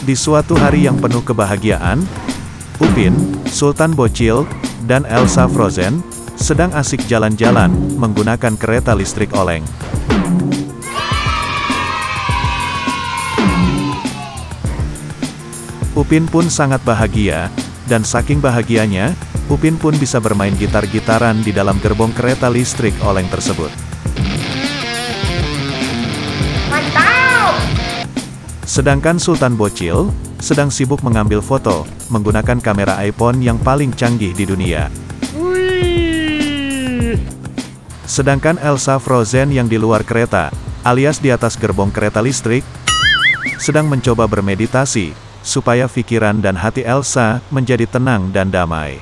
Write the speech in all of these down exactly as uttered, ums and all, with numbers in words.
Di suatu hari yang penuh kebahagiaan, Upin, Sultan Bocil, dan Elsa Frozen sedang asik jalan-jalan menggunakan kereta listrik oleng. Upin pun sangat bahagia, dan saking bahagianya, Upin pun bisa bermain gitar-gitaran di dalam gerbong kereta listrik oleng tersebut. Sedangkan Sultan Bocil sedang sibuk mengambil foto menggunakan kamera iPhone yang paling canggih di dunia. Sedangkan Elsa Frozen yang di luar kereta, alias di atas gerbong kereta listrik, sedang mencoba bermeditasi supaya pikiran dan hati Elsa menjadi tenang dan damai.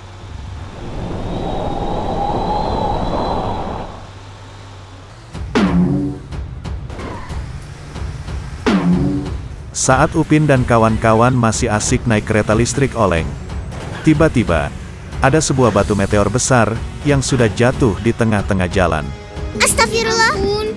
Saat Upin dan kawan-kawan masih asik naik kereta listrik oleng, tiba-tiba, ada sebuah batu meteor besar, yang sudah jatuh di tengah-tengah jalan. Astagfirullah.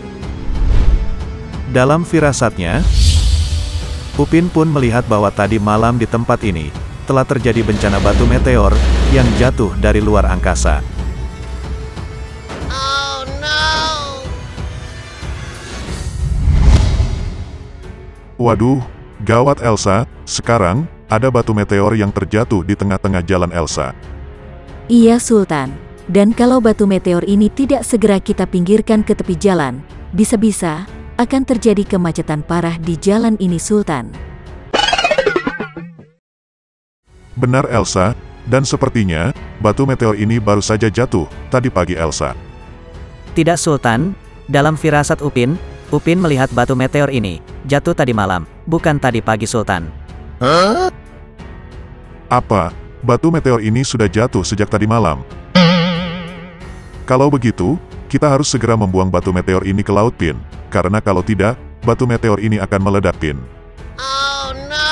Dalam firasatnya, Upin pun melihat bahwa tadi malam di tempat ini, telah terjadi bencana batu meteor, yang jatuh dari luar angkasa. Oh no. Waduh, gawat Elsa, sekarang, ada batu meteor yang terjatuh di tengah-tengah jalan Elsa. Iya Sultan, dan kalau batu meteor ini tidak segera kita pinggirkan ke tepi jalan, bisa-bisa akan terjadi kemacetan parah di jalan ini Sultan. Benar Elsa, dan sepertinya, batu meteor ini baru saja jatuh, tadi pagi Elsa. Tidak Sultan, dalam firasat Upin, Upin melihat batu meteor ini jatuh tadi malam, bukan tadi pagi Sultan. Huh? Apa, batu meteor ini sudah jatuh sejak tadi malam? Kalau begitu, kita harus segera membuang batu meteor ini ke laut Pin, karena kalau tidak, batu meteor ini akan meledak Pin. Oh no.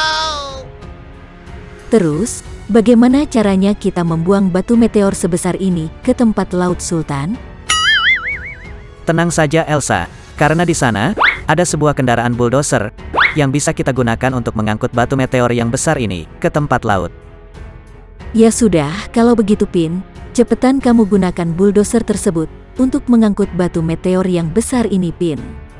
Terus, bagaimana caranya kita membuang batu meteor sebesar ini ke tempat laut Sultan? Tenang saja Elsa, karena di sana ada sebuah kendaraan bulldozer yang bisa kita gunakan untuk mengangkut batu meteor yang besar ini ke tempat laut. Ya sudah, kalau begitu Pin, cepetan kamu gunakan bulldozer tersebut untuk mengangkut batu meteor yang besar ini Pin.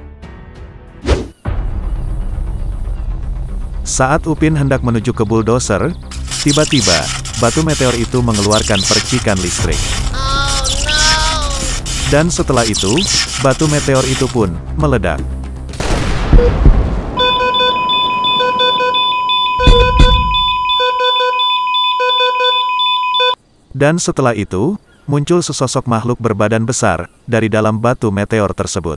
Saat Upin hendak menuju ke bulldozer, tiba-tiba, batu meteor itu mengeluarkan percikan listrik. Oh no. Dan setelah itu, batu meteor itu pun meledak. Dan setelah itu, muncul sesosok makhluk berbadan besar dari dalam batu meteor tersebut.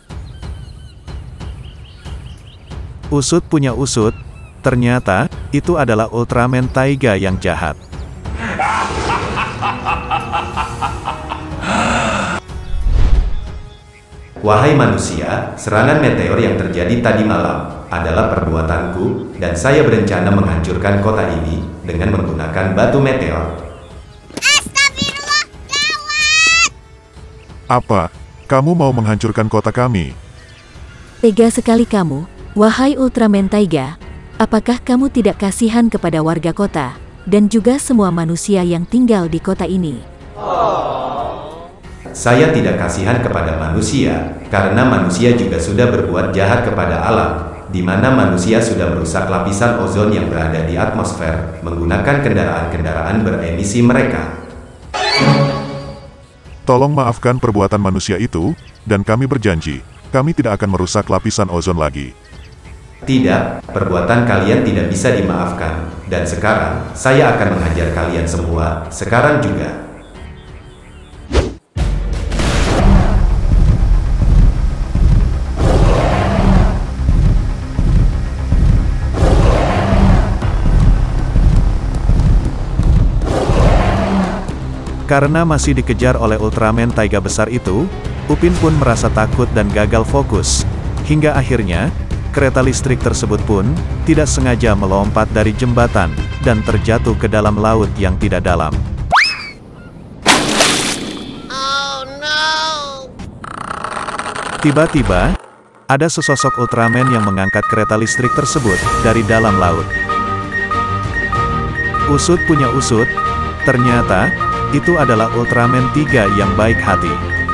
Usut punya usut, ternyata itu adalah Ultraman Taiga yang jahat. Wahai manusia, serangan meteor yang terjadi tadi malam adalah perbuatanku, dan saya berencana menghancurkan kota ini dengan menggunakan batu meteor. Astagfirullah, gawat. Apa, kamu mau menghancurkan kota kami? Tega sekali kamu, wahai Ultraman Taiga. Apakah kamu tidak kasihan kepada warga kota, dan juga semua manusia yang tinggal di kota ini? Saya tidak kasihan kepada manusia, karena manusia juga sudah berbuat jahat kepada alam, di mana manusia sudah merusak lapisan ozon yang berada di atmosfer, menggunakan kendaraan-kendaraan beremisi mereka. Tolong maafkan perbuatan manusia itu, dan kami berjanji, kami tidak akan merusak lapisan ozon lagi. Tidak, perbuatan kalian tidak bisa dimaafkan, dan sekarang, saya akan menghajar kalian semua, sekarang juga. Karena masih dikejar oleh Ultraman Taiga besar itu, Upin pun merasa takut dan gagal fokus. Hingga akhirnya, kereta listrik tersebut pun tidak sengaja melompat dari jembatan dan terjatuh ke dalam laut yang tidak dalam. Oh no. Tiba-tiba, ada sesosok Ultraman yang mengangkat kereta listrik tersebut dari dalam laut. Usut punya usut, ternyata, itu adalah Ultraman tiga yang baik hati.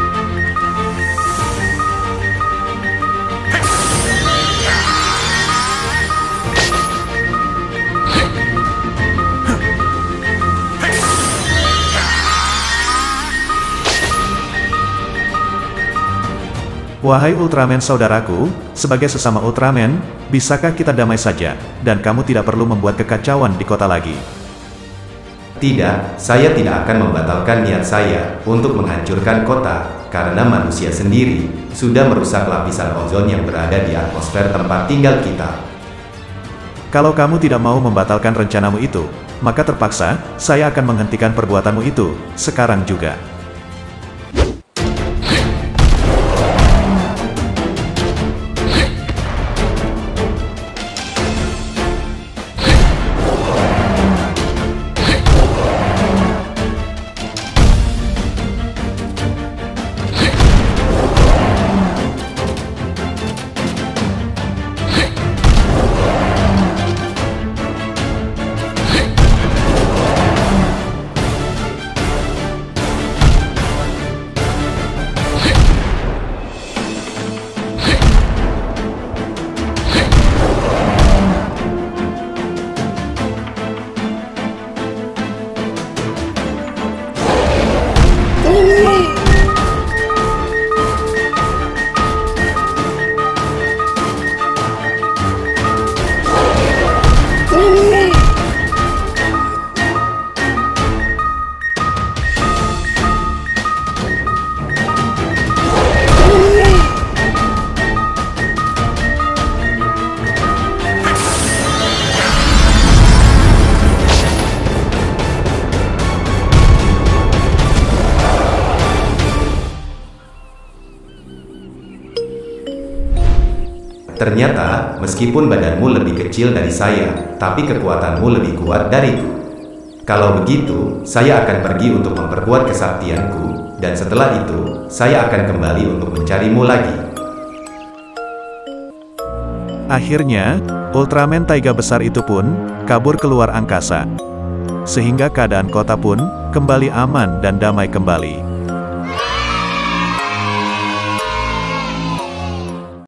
Wahai Ultraman saudaraku, sebagai sesama Ultraman, bisakah kita damai saja, dan kamu tidak perlu membuat kekacauan di kota lagi? Tidak, saya tidak akan membatalkan niat saya untuk menghancurkan kota, karena manusia sendiri sudah merusak lapisan ozon yang berada di atmosfer tempat tinggal kita. Kalau kamu tidak mau membatalkan rencanamu itu, maka terpaksa, saya akan menghentikan perbuatanmu itu, sekarang juga. Ternyata, meskipun badanmu lebih kecil dari saya, tapi kekuatanmu lebih kuat dariku. Kalau begitu, saya akan pergi untuk memperkuat kesaktianku, dan setelah itu, saya akan kembali untuk mencarimu lagi. Akhirnya, Ultraman Taiga besar itu pun kabur keluar angkasa. Sehingga keadaan kota pun kembali aman dan damai kembali.